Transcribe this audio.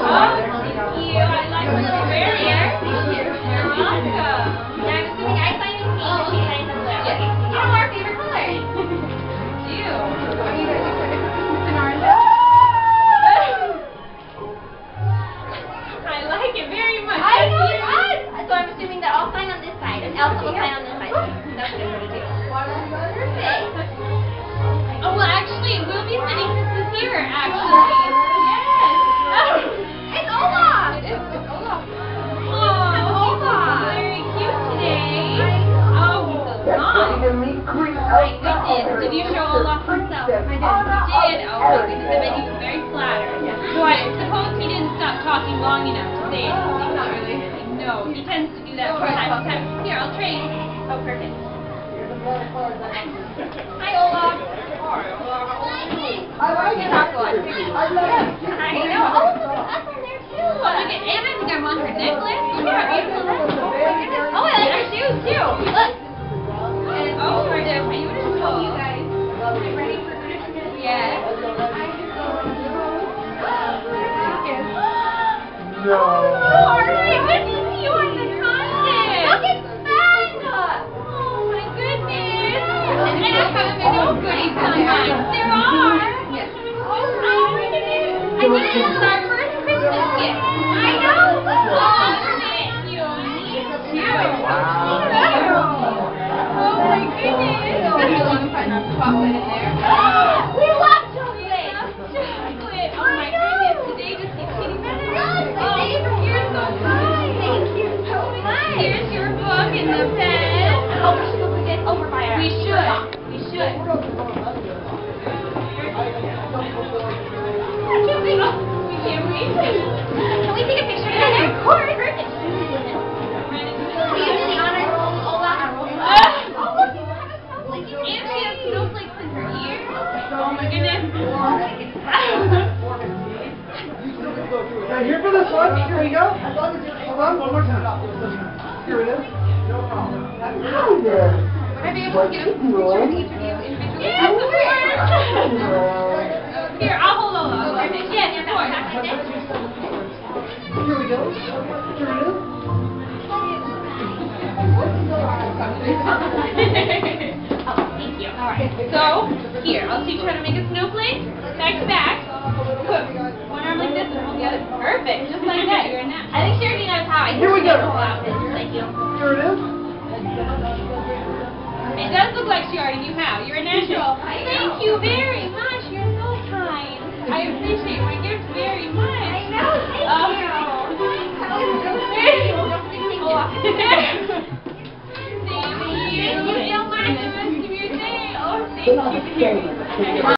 you. I like the little barrier. You're welcome. Yeah, I'm assuming I signed in pink and she signed in blue. Yes. You know our favorite color. I like it very much. I know it does. So I'm assuming that I'll sign on this side and Elsa will sign on this side. That's what I'm going to do. Perfect. Oh, well, actually, we'll be sitting here, actually. Yes. It's Olaf. It is. It's Olaf. Oh, Olaf. Very cute today. Oh, he's so long. My goodness. Did you show Olaf himself? I did. You did? Oh, my goodness. I bet he was very flattered. So I suppose he didn't stop talking long enough to say anything. Not really. No, he tends to do that from time to time. Here, I'll trade. Oh, perfect. Hi, Olaf. I like it. I know. Oh, look at us on there, too. Oh, look at Anna. I think I'm on her necklace. Look at how beautiful that is. Oh, my goodness. Oh, I like her shoes, too. Look. Oh, they're beautiful. You guys. Ready for Christmas? Yes. No. Oh, my goodness. You are the contest. Look, it's fun. Oh, my goodness. And I haven't been no goodies sometimes. There are. Yes. Oh, my goodness. I think this is our first Christmas gift. I know. Oh, thank you. Me too. Wow. Oh, my goodness. It's been a long time to chocolate in there. We love chocolate. Chocolate. Oh, my goodness. Today just keeps getting better. Oh, you're so kind. Thank you so much. Here's your book and the pen. Oh, we should go put this over by our... We should. We should. We can't wait. Can we take a picture together? Of course. Perfect. Will you do the honors, Olaf? Oh, look, you have a snowflake. And she has snowflakes in her ears. Oh, my goodness. Now here for this one. Here we go. Hold on, one more time. Here it is. No problem. Hi there. Would I be able to get a picture of each of you individually? Yes, of course. Here, I'll hold on. Yes, of course. Here we go. Here it is. Oh, thank you. All right. So, here, I'll teach you how to make a snowflake. Back to back. Put one arm like this and hold the other. Perfect. Just like that. You're a natural. I think she already knows how. Here we go. Thank you. Here it is. It does look like she already knew how. You're a natural. Thank you very much. You're so kind. I appreciate my gift very much. I know. Thank you. Thank you so much. The rest of your day. Oh, thank you.